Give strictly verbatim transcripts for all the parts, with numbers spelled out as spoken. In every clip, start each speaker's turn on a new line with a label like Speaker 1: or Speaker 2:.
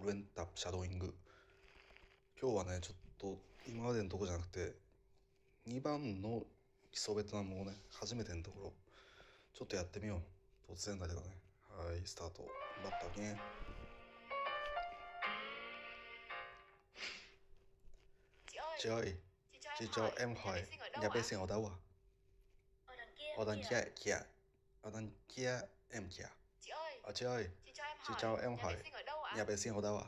Speaker 1: 練習シャドーイング。今日はねちょっと今までのとこじゃなくてにばんの基礎ベトナムをね初めてのところちょっとやってみよう。突然だけどね。はいスタート。bắt đầu nghe. Chị ơi, chị cho em hỏi nhà vệ sinh ở đâu à? Ở đằng kia kìa. Ở đằng kia em kìa. Ờ, chị ơi, chị cho em hỏi nhà vệ sinh ở đâu à?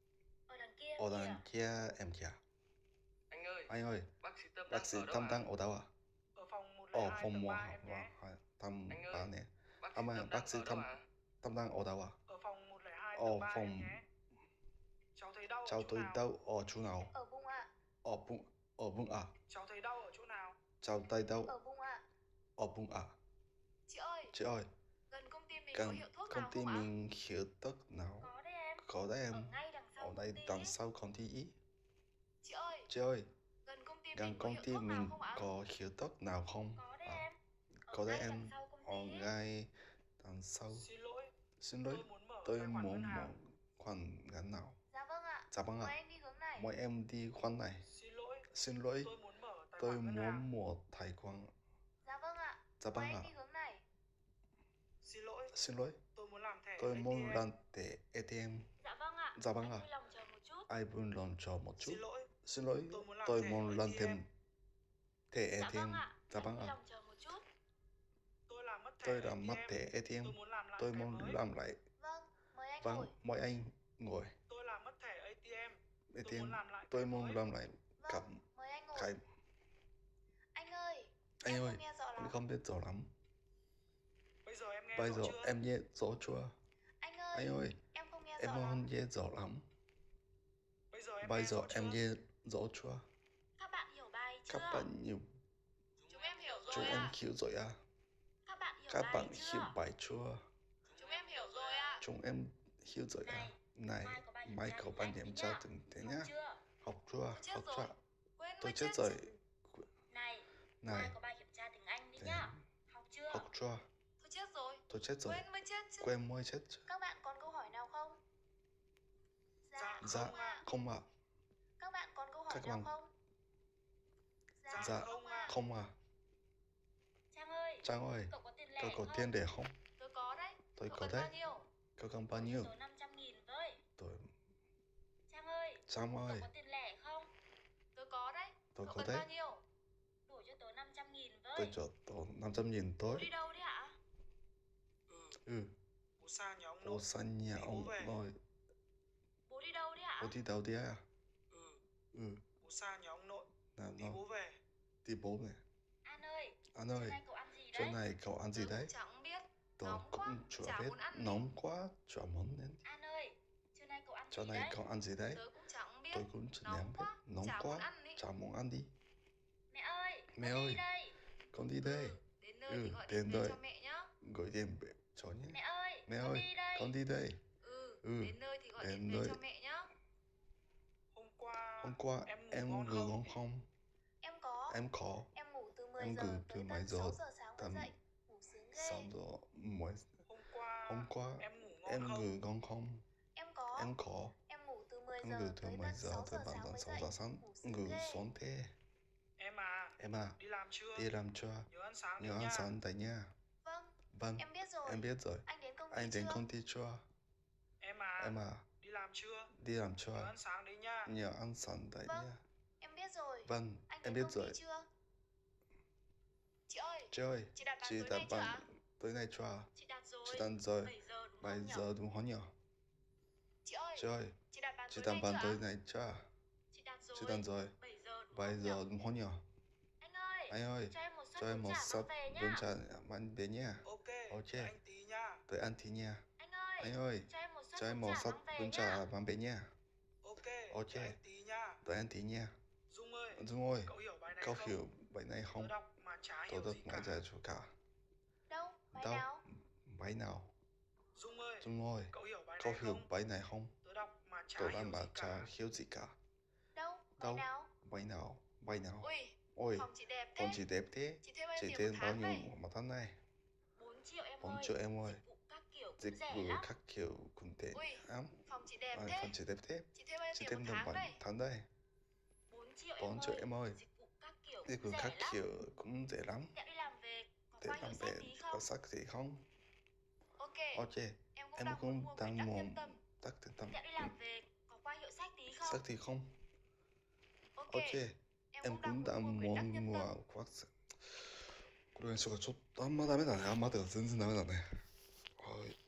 Speaker 1: Ở đằng kia em kìa.
Speaker 2: Anh ơi,
Speaker 1: Anh ơi,
Speaker 2: bác sĩ Tâm
Speaker 1: bác sĩ
Speaker 2: đang ở
Speaker 1: Tâm
Speaker 2: đâu
Speaker 1: đang
Speaker 2: ạ?
Speaker 1: ở đâu à?
Speaker 2: Ở phòng một
Speaker 1: Ở
Speaker 2: lẻ hai
Speaker 1: phòng
Speaker 2: tầng
Speaker 1: một
Speaker 2: ba em nhé.
Speaker 1: tầm
Speaker 2: Anh
Speaker 1: ba
Speaker 2: ơi,
Speaker 1: nè.
Speaker 2: bác sĩ
Speaker 1: Âm
Speaker 2: Tâm
Speaker 1: bác
Speaker 2: đang
Speaker 1: sĩ
Speaker 2: ở đâu
Speaker 1: Tâm
Speaker 2: ạ?
Speaker 1: Tâm đang ở đâu à?
Speaker 2: Ở phòng một lẻ hai
Speaker 1: Ở
Speaker 2: tầng ba em
Speaker 1: phòng
Speaker 2: nhé. Cháu thấy đau ở
Speaker 1: cháu
Speaker 2: chỗ
Speaker 1: tôi
Speaker 2: nào?
Speaker 1: đau ở chỗ nào?
Speaker 3: Ở bụng ạ.
Speaker 1: Ở bụng ở bụng à?
Speaker 2: Cháu thấy đau ở chỗ nào?
Speaker 1: Cháu tay đau
Speaker 3: Ở bụng ạ.
Speaker 1: ở bụng à?
Speaker 3: Chị ơi,
Speaker 1: Chị ơi,
Speaker 3: gần công ty mình có
Speaker 1: gần
Speaker 3: hiệu thuốc
Speaker 1: công
Speaker 3: nào
Speaker 1: ty
Speaker 3: không ạ?
Speaker 1: mình hiệu thuốc nào?
Speaker 3: Có đấy em.
Speaker 1: Có đấy em.
Speaker 3: Ở ngay đằng sau
Speaker 1: Ở đây
Speaker 3: công ty
Speaker 1: đằng
Speaker 3: ý.
Speaker 1: sau công ty ý.
Speaker 3: Chị ơi,
Speaker 1: Chị ơi,
Speaker 3: gần công ty
Speaker 1: gần
Speaker 3: mình có
Speaker 1: công
Speaker 3: hiệu
Speaker 1: ty
Speaker 3: thuốc nào
Speaker 1: mình
Speaker 3: không ạ?
Speaker 1: có hiệu thuốc nào không?
Speaker 3: Có đấy
Speaker 1: À,
Speaker 3: em. Ở
Speaker 1: có đấy
Speaker 3: ngay đằng
Speaker 1: em.
Speaker 3: sau công
Speaker 1: Ở
Speaker 3: ty ý.
Speaker 1: ngay đằng sau.
Speaker 2: Xin lỗi,
Speaker 1: Xin lỗi,
Speaker 2: tôi muốn mở
Speaker 1: tôi
Speaker 2: tài khoản ngân
Speaker 1: muốn mở
Speaker 2: hàng.
Speaker 1: khoản ngân nào?
Speaker 3: Dạ vâng ạ.
Speaker 1: Dạ vâng
Speaker 3: Mời
Speaker 1: ạ.
Speaker 3: anh đi hướng này.
Speaker 1: Mời em đi khoản này.
Speaker 2: Xin lỗi,
Speaker 1: Xin lỗi,
Speaker 2: tôi muốn mở tài
Speaker 1: tôi
Speaker 2: khoản ngân hàng.
Speaker 1: muốn mở tài khoản.
Speaker 3: Dạ vâng ạ.
Speaker 1: Dạ
Speaker 3: Mời
Speaker 1: vâng
Speaker 3: anh
Speaker 1: ạ.
Speaker 3: đi hướng này.
Speaker 2: Xin lỗi,
Speaker 1: Xin lỗi,
Speaker 2: tôi muốn làm thẻ
Speaker 1: tôi
Speaker 2: a tê em.
Speaker 1: muốn làm thẻ a tê em.
Speaker 3: Dạ vâng ạ.
Speaker 1: Dạ vâng
Speaker 3: Anh
Speaker 1: ạ.
Speaker 3: vui lòng chờ một chút.
Speaker 1: Ai vui lòng chờ một chút.
Speaker 2: Xin lỗi,
Speaker 1: Xin lỗi,
Speaker 2: tôi muốn làm
Speaker 1: tôi
Speaker 2: thẻ
Speaker 1: muốn làm
Speaker 2: a tê em.
Speaker 1: thêm thẻ
Speaker 3: Dạ
Speaker 1: a tê em.
Speaker 3: vâng ạ.
Speaker 1: Dạ
Speaker 3: Anh
Speaker 1: vâng
Speaker 3: vui
Speaker 1: ạ.
Speaker 3: lòng chờ một chút.
Speaker 2: Tôi làm mất thẻ
Speaker 1: Tôi làm mất
Speaker 2: a tê em.
Speaker 1: thẻ a tê em.
Speaker 2: Tôi muốn làm lại
Speaker 1: Tôi
Speaker 2: thẻ
Speaker 1: muốn
Speaker 2: mới.
Speaker 1: làm lại.
Speaker 3: Vâng, mời anh
Speaker 1: Vâng,
Speaker 3: ngồi.
Speaker 1: mời anh ngồi.
Speaker 2: Tôi làm mất thẻ a tê em.
Speaker 1: a tê
Speaker 2: Tôi
Speaker 1: em.
Speaker 2: muốn làm lại
Speaker 1: Tôi
Speaker 2: thẻ
Speaker 1: muốn
Speaker 2: mới.
Speaker 1: làm lại cặp
Speaker 3: Vâng, mời anh ngồi.
Speaker 1: khai.
Speaker 3: Anh ơi,
Speaker 1: Anh
Speaker 3: em
Speaker 1: ơi,
Speaker 3: không nghe rõ
Speaker 1: anh
Speaker 3: lắm.
Speaker 1: không biết rõ lắm.
Speaker 2: Bây giờ em nghe
Speaker 1: Bây
Speaker 2: rõ
Speaker 1: giờ
Speaker 2: chưa?
Speaker 1: em nghe rõ chưa?
Speaker 3: Anh ơi,
Speaker 1: Anh ơi,
Speaker 3: em không nghe
Speaker 1: em
Speaker 3: rõ
Speaker 1: không
Speaker 3: lắm.
Speaker 1: nghe rõ lắm.
Speaker 2: Bây giờ em
Speaker 1: Bây
Speaker 2: nghe
Speaker 1: giờ
Speaker 2: rõ
Speaker 1: em
Speaker 2: chưa?
Speaker 1: nghe rõ chưa?
Speaker 3: Các bạn hiểu bài chưa?
Speaker 1: Các bạn nhiều
Speaker 3: Chúng em hiểu
Speaker 1: chúng
Speaker 3: rồi
Speaker 1: em
Speaker 3: ạ.
Speaker 1: hiểu rồi à?
Speaker 3: Các bạn hiểu
Speaker 1: Các
Speaker 3: bài
Speaker 1: bạn
Speaker 3: chưa?
Speaker 1: hiểu bài chưa?
Speaker 3: Chúng em hiểu rồi ạ.
Speaker 1: Chúng em hiểu rồi à? Này, mai có bài kiểm tra từng thế nhá. Học chưa?
Speaker 3: Tôi chết
Speaker 1: Học
Speaker 3: rồi.
Speaker 1: chưa?
Speaker 3: Quên
Speaker 1: Tôi
Speaker 3: mới
Speaker 1: chết
Speaker 3: chết
Speaker 1: rồi.
Speaker 3: chứ. Này,
Speaker 1: Này,
Speaker 3: mai có bài kiểm tra tiếng Anh đấy
Speaker 1: thế-
Speaker 3: nhá. Học chưa?
Speaker 1: học chưa?
Speaker 3: Tôi chết rồi.
Speaker 1: Tôi chết rồi.
Speaker 3: Quên mới chết chứ.
Speaker 1: Quên mới chết chứ.
Speaker 3: Các bạn còn câu hỏi nào không? Dạ,
Speaker 2: Dạ,
Speaker 3: không ạ.
Speaker 1: Không ạ.
Speaker 3: Các bạn còn câu hỏi
Speaker 1: Các
Speaker 3: nào
Speaker 1: bạn-
Speaker 3: không? Dạ,
Speaker 1: Dạ,
Speaker 3: không ạ.
Speaker 1: không à.
Speaker 3: Trang ơi,
Speaker 1: Trang ơi,
Speaker 3: cậu có tiền lẻ
Speaker 1: cậu có
Speaker 3: không?
Speaker 1: tiền để không?
Speaker 3: Tôi có đấy.
Speaker 1: Tôi
Speaker 3: Cậu
Speaker 1: có
Speaker 3: cần
Speaker 1: đấy.
Speaker 3: bao nhiêu?
Speaker 1: Cậu cần bao nhiêu?
Speaker 3: Số năm trăm nghìn với.
Speaker 1: Tôi...
Speaker 3: Trang ơi,
Speaker 1: Trang
Speaker 3: cậu
Speaker 1: ơi,
Speaker 3: có tiền lẻ không? Tôi có đấy.
Speaker 1: tôi
Speaker 3: Cậu
Speaker 1: có
Speaker 3: cần
Speaker 1: đấy.
Speaker 3: bao nhiêu? Đủ cho tớ năm trăm nghìn với.
Speaker 1: Tôi cho tôi năm trăm nghìn
Speaker 3: Bố
Speaker 1: tối.
Speaker 3: đi đâu đấy ạ?
Speaker 2: Ừ,
Speaker 1: Ừ,
Speaker 2: bố sang nhà ông
Speaker 1: bố
Speaker 2: nội.
Speaker 1: sang nhà
Speaker 2: Tí bố
Speaker 1: ông
Speaker 2: về.
Speaker 1: nội.
Speaker 3: Bố đi đâu đấy ạ?
Speaker 1: Bố đi đâu đi à?
Speaker 2: Ừ,
Speaker 1: Ừ,
Speaker 2: bố sang nhà ông nội.
Speaker 1: nào
Speaker 2: Tí
Speaker 1: nó
Speaker 2: bố về.
Speaker 1: đi bố này.
Speaker 3: An ơi,
Speaker 1: Anh
Speaker 3: trưa
Speaker 1: ơi,
Speaker 3: nay cậu ăn gì
Speaker 1: chỗ
Speaker 3: đấy?
Speaker 1: này cậu ăn gì
Speaker 3: Tớ
Speaker 1: đấy?
Speaker 3: cũng chẳng biết.
Speaker 1: Tôi
Speaker 3: Nóng quá,
Speaker 1: cũng chưa
Speaker 3: chả
Speaker 1: biết.
Speaker 3: muốn ăn gì.
Speaker 1: Nóng quá, chả muốn ăn.
Speaker 3: An ơi, trưa nay cậu ăn
Speaker 1: Chỗ
Speaker 3: gì
Speaker 1: này
Speaker 3: đấy?
Speaker 1: cậu ăn gì đấy?
Speaker 3: Tớ cũng chẳng biết.
Speaker 1: Tôi cũng chẳng
Speaker 3: Nóng
Speaker 1: biết.
Speaker 3: quá,
Speaker 1: Nóng
Speaker 3: chả muốn
Speaker 1: quá,
Speaker 3: ăn ý.
Speaker 1: chả muốn ăn đi.
Speaker 3: Mẹ ơi,
Speaker 1: Mẹ
Speaker 3: con
Speaker 1: ơi.
Speaker 3: đi đây.
Speaker 1: Con đi đây.
Speaker 3: Ừ, đến nơi
Speaker 1: Ừ,
Speaker 3: thì gọi
Speaker 1: đến
Speaker 3: điện về
Speaker 1: nơi.
Speaker 3: cho mẹ nhá.
Speaker 1: Gọi điện về cho nhé.
Speaker 3: Mẹ ơi,
Speaker 1: Mẹ
Speaker 3: con
Speaker 1: ơi,
Speaker 3: đi đây.
Speaker 1: con đi đây.
Speaker 3: Ừ,
Speaker 1: Ừ,
Speaker 3: đến nơi thì gọi
Speaker 1: đến
Speaker 3: điện về
Speaker 1: nơi.
Speaker 3: cho mẹ nhá.
Speaker 2: Hôm qua,
Speaker 1: Hôm qua
Speaker 2: em ngủ
Speaker 1: em
Speaker 2: ngon
Speaker 1: ngủ
Speaker 2: không?
Speaker 1: ngon không?
Speaker 3: Em có.
Speaker 1: Em có.
Speaker 3: Em ngủ từ mười
Speaker 1: Em
Speaker 3: giờ
Speaker 1: ngủ
Speaker 3: tới
Speaker 1: từ mấy
Speaker 3: tận
Speaker 1: giờ
Speaker 3: sáu giờ sáng mới
Speaker 1: tầm
Speaker 3: dậy. Ngủ sướng
Speaker 1: sáu
Speaker 3: ghê.
Speaker 1: giờ mới.
Speaker 2: Hôm qua,
Speaker 1: Hôm qua
Speaker 2: em ngủ ngon
Speaker 1: em
Speaker 2: không?
Speaker 1: ngủ ngon không?
Speaker 3: Em có.
Speaker 1: Em có.
Speaker 3: Em ngủ từ mười
Speaker 1: Em ngủ
Speaker 3: giờ
Speaker 1: từ
Speaker 3: tới
Speaker 1: mấy
Speaker 3: tận
Speaker 1: giờ
Speaker 3: sáu
Speaker 1: tới
Speaker 3: giờ
Speaker 1: tận
Speaker 3: sáng
Speaker 1: tận
Speaker 3: mới
Speaker 1: sáu
Speaker 3: dậy.
Speaker 1: giờ sáng?
Speaker 3: Ngủ sướng
Speaker 1: Ngủ
Speaker 3: ghê.
Speaker 1: xuống thế.
Speaker 2: Em à,
Speaker 1: Em à,
Speaker 2: đi làm chưa?
Speaker 1: đi làm chưa?
Speaker 2: Nhớ ăn sáng
Speaker 1: Nhớ
Speaker 2: đấy
Speaker 1: ăn
Speaker 2: nha.
Speaker 1: sáng tại nhà.
Speaker 3: Vâng,
Speaker 1: Vâng,
Speaker 3: em biết rồi.
Speaker 1: em biết rồi.
Speaker 3: Anh đến công ty
Speaker 1: Anh đến
Speaker 3: chưa?
Speaker 1: công ty chưa?
Speaker 2: Em à,
Speaker 1: Em à,
Speaker 2: đi làm chưa?
Speaker 1: đi làm
Speaker 2: Nhớ
Speaker 1: chưa?
Speaker 2: ăn sáng đấy nha.
Speaker 1: Nhớ ăn sáng tại
Speaker 3: Vâng,
Speaker 1: nhà.
Speaker 3: em biết rồi.
Speaker 1: Vâng,
Speaker 3: Anh
Speaker 1: em
Speaker 3: đến
Speaker 1: biết
Speaker 3: công
Speaker 1: rồi.
Speaker 3: ty chưa? Chị ơi,
Speaker 1: Chị ơi,
Speaker 3: chị đặt bàn
Speaker 1: chị
Speaker 3: tối
Speaker 1: đặt
Speaker 3: nay chưa ạ?
Speaker 1: bàn tối nay chưa ạ?
Speaker 3: Chị đặt rồi.
Speaker 1: Chị đặt rồi.
Speaker 3: bảy giờ đúng
Speaker 1: Bây
Speaker 3: không nhỉ?
Speaker 1: giờ đúng không nhỉ?
Speaker 3: Chị ơi,
Speaker 1: Chị ơi,
Speaker 3: chị đặt bàn
Speaker 1: chị
Speaker 3: tối
Speaker 1: đặt
Speaker 3: nay
Speaker 1: bàn
Speaker 3: chưa
Speaker 1: tối
Speaker 3: ạ?
Speaker 1: nay chưa ạ?
Speaker 3: Chị đặt rồi.
Speaker 1: Chị đặt rồi.
Speaker 3: bảy giờ đúng
Speaker 1: Bây
Speaker 3: không
Speaker 1: giờ
Speaker 3: nhỉ?
Speaker 1: đúng không nhỉ?
Speaker 3: Anh ơi,
Speaker 1: Anh ơi,
Speaker 3: cho em một suất
Speaker 1: cho em
Speaker 3: bún
Speaker 1: một
Speaker 3: chả
Speaker 1: suất
Speaker 3: mang về
Speaker 1: bún
Speaker 3: nhá.
Speaker 1: chả mang về nha.
Speaker 2: Ok,
Speaker 1: Ok.
Speaker 2: đợi anh tí nha.
Speaker 1: Đợi ăn tí nha.
Speaker 3: Anh ơi,
Speaker 1: Anh ơi,
Speaker 3: cho em một suất
Speaker 1: cho em
Speaker 3: bún
Speaker 1: một
Speaker 3: chả
Speaker 1: suất
Speaker 3: mang về
Speaker 1: bún
Speaker 3: nhá.
Speaker 1: chả mang về nha.
Speaker 2: Ok,
Speaker 1: Ok.
Speaker 2: đợi anh tí nha.
Speaker 1: Đợi ăn tí nha.
Speaker 2: Dung ơi,
Speaker 1: Dung ơi,
Speaker 2: cậu hiểu bài này
Speaker 1: cậu
Speaker 2: không?
Speaker 1: hiểu bài này
Speaker 2: Tớ
Speaker 1: không?
Speaker 2: đọc mà chả
Speaker 1: Tôi
Speaker 2: hiểu
Speaker 1: đọc
Speaker 2: gì
Speaker 1: mãi
Speaker 2: cả.
Speaker 1: giải cho cả.
Speaker 3: Đâu, bài
Speaker 1: Đâu?
Speaker 3: nào?
Speaker 1: Bài nào?
Speaker 2: Dung ơi,
Speaker 1: Dung ơi,
Speaker 2: cậu hiểu bài
Speaker 1: cậu
Speaker 2: này
Speaker 1: hiểu
Speaker 2: không?
Speaker 1: bài này không?
Speaker 2: Tớ đọc mà chả
Speaker 1: Tôi
Speaker 2: hiểu
Speaker 1: đang
Speaker 2: gì
Speaker 1: mà chả
Speaker 2: cả.
Speaker 1: hiểu gì cả.
Speaker 3: Đâu, bài
Speaker 1: Đâu?
Speaker 3: nào?
Speaker 1: Bài nào? Bài nào?
Speaker 3: Ui,
Speaker 1: Ôi,
Speaker 3: phòng chị đẹp
Speaker 1: phòng
Speaker 3: thế.
Speaker 1: chị đẹp thế.
Speaker 3: Chị thuê bao
Speaker 1: Chị
Speaker 3: nhiêu
Speaker 1: thêm
Speaker 3: một
Speaker 1: bao
Speaker 3: tháng
Speaker 1: nhiêu
Speaker 3: vậy?
Speaker 1: một tháng này?
Speaker 3: bốn triệu em
Speaker 1: bốn
Speaker 3: ơi.
Speaker 1: triệu em ơi.
Speaker 3: Dịch vụ các kiểu cũng
Speaker 1: Dịch
Speaker 3: rẻ
Speaker 1: vụ
Speaker 3: lắm.
Speaker 1: các kiểu cũng tệ
Speaker 3: Ui,
Speaker 1: lắm.
Speaker 3: phòng Chị đẹp
Speaker 1: À,
Speaker 3: thế.
Speaker 1: còn chị đẹp thế.
Speaker 3: Chị thuê bao nhiêu
Speaker 1: Chị
Speaker 3: tiền
Speaker 1: thêm
Speaker 3: một
Speaker 1: tầm
Speaker 3: tháng
Speaker 1: bảy
Speaker 3: đây?
Speaker 1: tháng đây.
Speaker 3: bốn triệu em
Speaker 1: Bốn triệu
Speaker 3: ơi.
Speaker 1: em ơi.
Speaker 3: Dịch vụ các kiểu
Speaker 1: Dịch vụ
Speaker 3: cũng
Speaker 1: các
Speaker 3: rẻ lắm.
Speaker 1: kiểu cũng rẻ lắm.
Speaker 3: Tẹo đi làm về có
Speaker 1: Để
Speaker 3: qua
Speaker 1: làm
Speaker 3: hiệu
Speaker 1: về
Speaker 3: sách tí
Speaker 1: có
Speaker 3: không?
Speaker 1: sắc gì không?
Speaker 3: Ok.
Speaker 1: Ok.
Speaker 3: Em cũng
Speaker 1: Em
Speaker 3: đang muốn
Speaker 1: cũng
Speaker 3: mua quyển
Speaker 1: đang
Speaker 3: Đắc
Speaker 1: muốn
Speaker 3: Nhân Tâm.
Speaker 1: Đắc Nhân Tâm.
Speaker 3: Tẹo đi làm về có qua hiệu sách tí không?
Speaker 1: Sắc thì không?
Speaker 3: Ok.
Speaker 1: Ok.
Speaker 3: Em
Speaker 1: Em
Speaker 3: cũng đang
Speaker 1: cũng
Speaker 3: muốn mua
Speaker 1: đang
Speaker 3: quyển Đắc
Speaker 1: muốn
Speaker 3: Nhân
Speaker 1: mua
Speaker 3: Tâm.
Speaker 1: これ、そうか、ちょっとあんまダメだね。あんまだよ。全然ダメだね。はい。